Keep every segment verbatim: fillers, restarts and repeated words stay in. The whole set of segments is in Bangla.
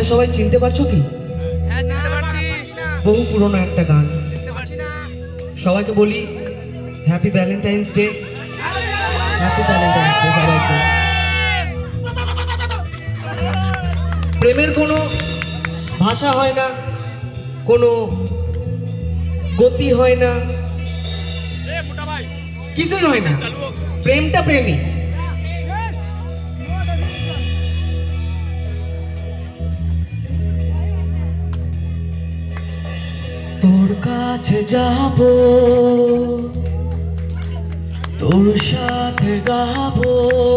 সবাই চিনতে পারছো কি? হ্যাঁ চিনতে পারছি। বহু পুরনো একটা গান। সবাইকে বলি happy Valentine's Day. Happy Valentine's Day সবাইকে। প্রেমের কোনো ভাষা হয় না, কোনো গতি হয় না, কিছুই হয় না। প্রেমটা প্রেমী। তোর কাছে যাব, তোর সাথে গাবো,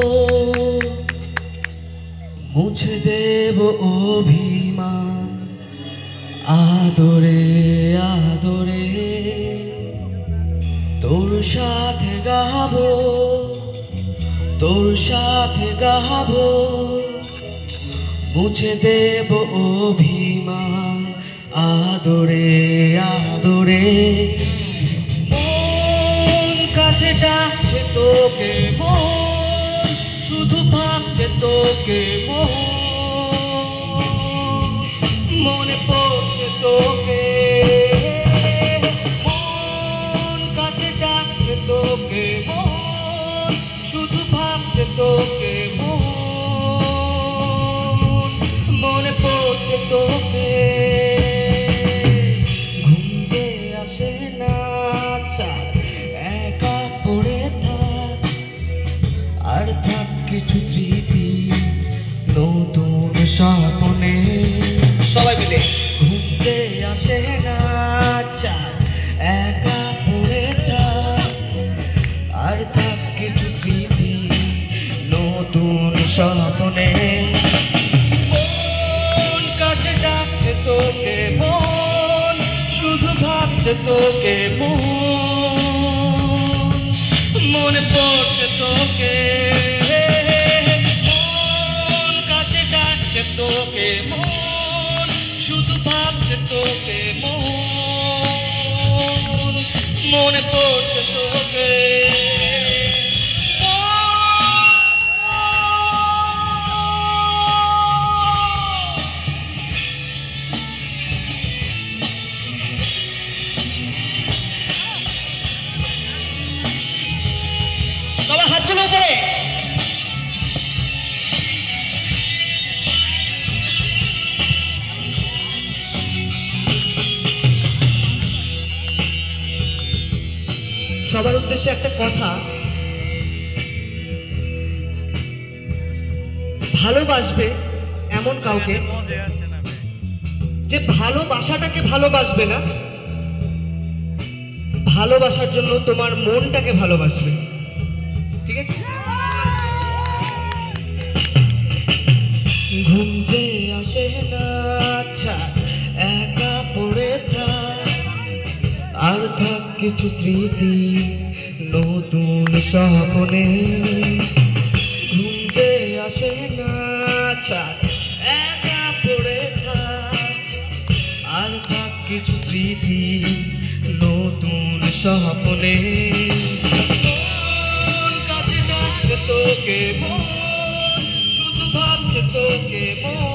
মুছে দেব অভিমান আদরে আদরে। তোর সাথে গাবো, তোর সাথে গাবো, মুছে দেব অভিমান আদরে আদরে। মন কাছে ডাকছে তোকে, মন শুধু ভাবছে তোকে, মন মনে পড়ছে তোকে। মন কাছে ডাকছে তোকে, মন শুধু ভাবছে তোকে, মন মনে পড়ছে তোকে। ঘুম যে আসে না, চাঁদ একা পড়ে থাক, আর থাক কিছু স্মৃতি নতুন স্বপ্নে। সবাই মিলে ঘুম যে আসে না, চাঁদ একা পড়ে থাক, আর থাক কিছু স্মৃতি নতুন স্বপ্নে। মন কাছে ডাকছে তোকে, মন শুধু ভাবছে তোকে, মন মনে পড়ছে তোকে। মন কাছে ডাকছে তোকে, মন শুধু ভাবছে তোকে, মন মনে পড়ছে তোকে। সবাই হাতগুলো উপরে। সবার উদ্দেশ্যে একটা কথা, ভালোবাসবে এমন কাউকে যে ভালোবাসাটাকে ভালোবাসবে না, ভালোবাসার জন্য তোমার মনটাকে ভালোবাসবে। ঠিক আছে? ঘুম যে আসে না, চাঁদ একা পড়ে থাক, আর থাক কিছু স্মৃতি নতুন স্বপ্নে। ঘুম যে আসে না, চাঁদ একা পড়ে থাক, আর থাক কিছু স্মৃতি নতুন স্বপ্নে। মন কাছে ডাকছে তোকে, মন শুধু ভাবছে তোকে,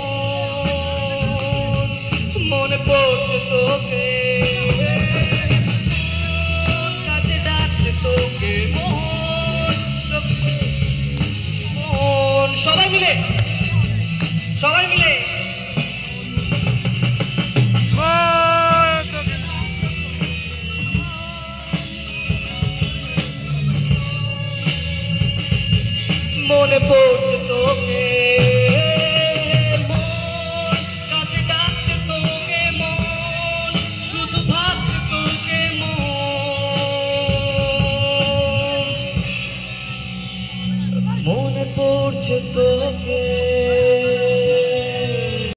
মন মনে পড়ছে তোকে। মন কাছে ডাকছে তোকে, মন মন সবাই মিলে, সবাই মিলে। মনে পড়ছে